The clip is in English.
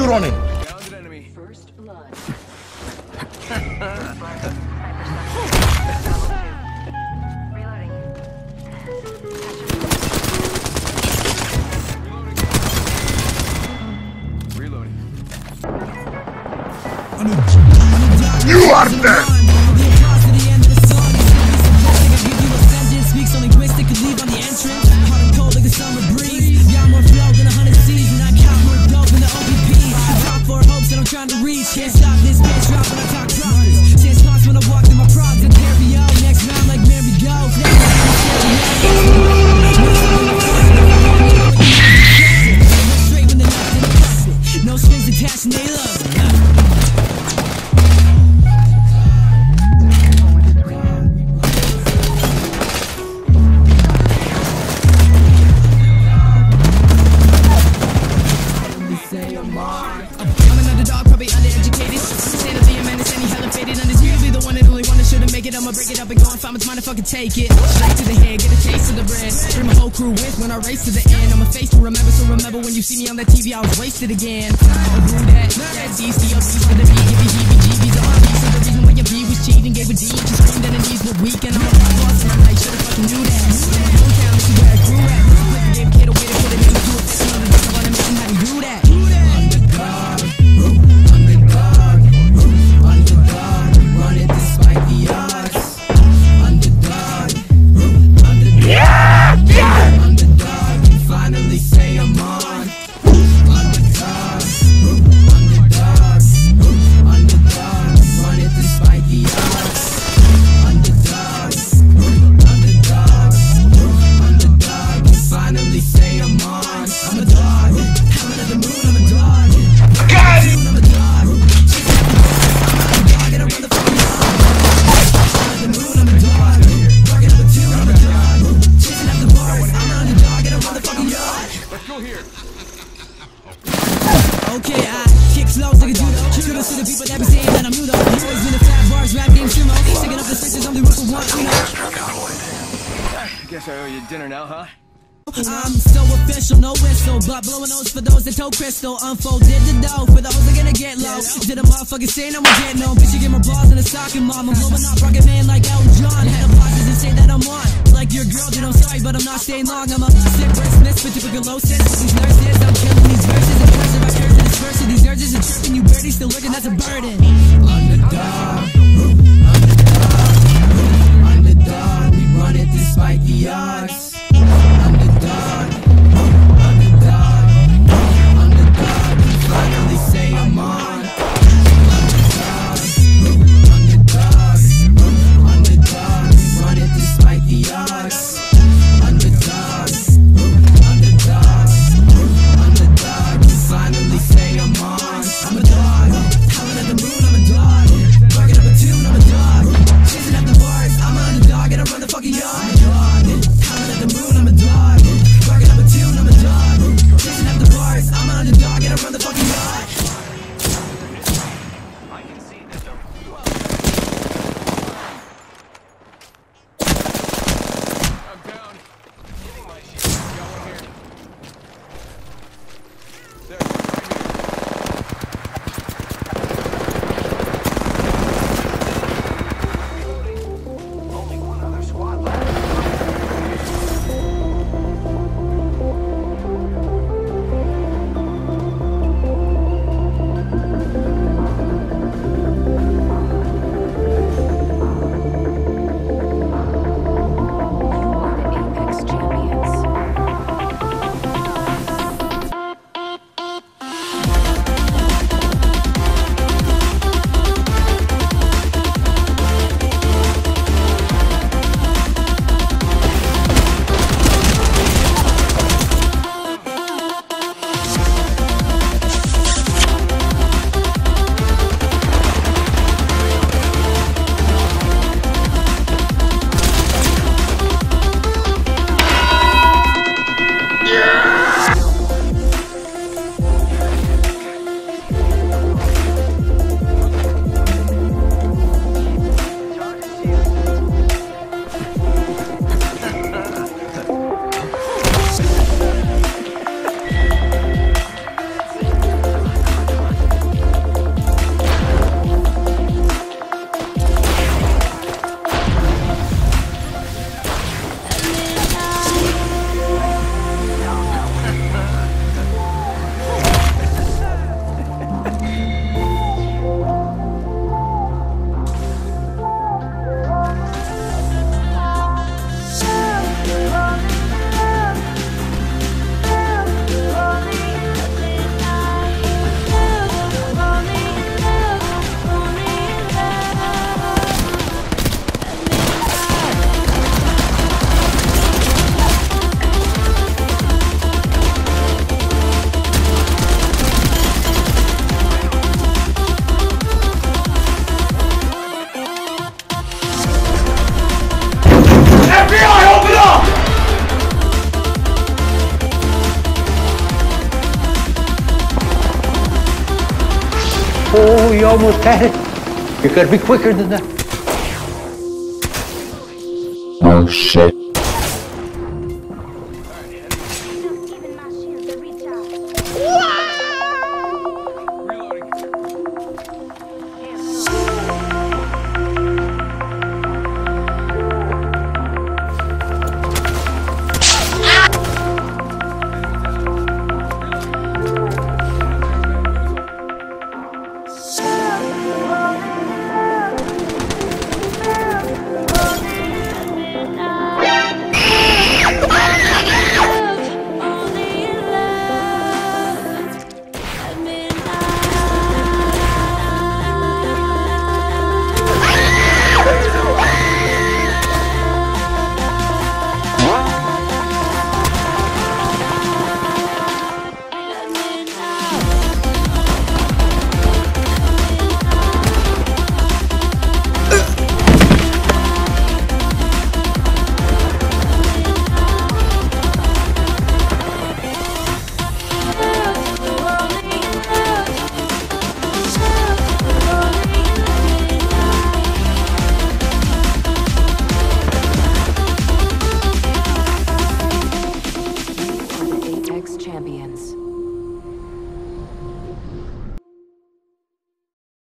running. First blood. Reloading. You are dead. Speaks only linguistic could leave on the entrance. Hot and cold like the summer breeze. Yeah, I'm more flow than 100 seas, and I count more dope than the OPP. Top 4 hopes that I'm trying to reach. Can't stop this bitch drop when I talk progress. Chance toss when I walk through my prods and stereo. Next round like merry go. Straight when the left in the profit. No strings attached and they love it. I'ma break it up and go and find what's mine and fucking take it. Straight to the head, get a taste of the bread. Bring my whole crew with when I race to the end. I'm a face to remember, so remember when you see me on that TV, I was wasted again. Oh, who that? That's easy, up east for the beat, give me heebie-jeebies. On a piece of the reason why your B was cheating, gave a D. She screamed that her knees were weak, and I'm a rock boss, and I should've fucking knew that. Hometown, this is where I grew at. Flip the game, kid, a way to put it into a fist. On the dog, I wanna mention how to do that. Underdog, underdog, underdog. Run it despite the odds. Underdog, you finally say I'm on. Underdog, underdog, underdog, run it despite the odds. Underdog, underdog, underdog, you finally say I'm on. I'm a dog, I'm under the moon, I'm a dog. Got it! I'm a dog, I'm a dog, and I run the fucking dog. I'm under the moon, I'm a dog. Working up a tune, I'm a dog. Chasing up the bars, I'm an underdog and I run the fucking yard. Let's go here. Okay, I kick slows like a judo. Kudos to the people that be saying that I'm new though. You always been a fat bars, rap game sumo. Sticking up the stitches, I'm the rook of one, you know. Guess I owe you dinner now, huh? I'm so official, no whistle, but blowing those for those that told crystal. Unfolded the dough for those that gonna get low. To the motherfuckers saying I'm gonna get no. Bitch, you get my balls in a socket, mom. I'm blowing up, rocket man like Elton John. Had a bosses and say that I'm on. Like your girl, dude, I'm sorry, but I'm not staying long. I'm a sick breast miss for typical low sense. These nurses, I'm killing these verses. And pressure by curse to this verse. These urges are tripping, you birdies still looking, that's a burden. Underdog, underdog, underdog. We run it despite the odds. Underdog, underdog, underdog, you finally say I'm on. Underdog, underdog, underdog, we run it despite the odds. Underdog, underdog, underdog, you finally say I'm on. I'm a dog, I'm under the moon, I'm a dog. Working Oh, you almost had it. You gotta be quicker than that. Oh shit.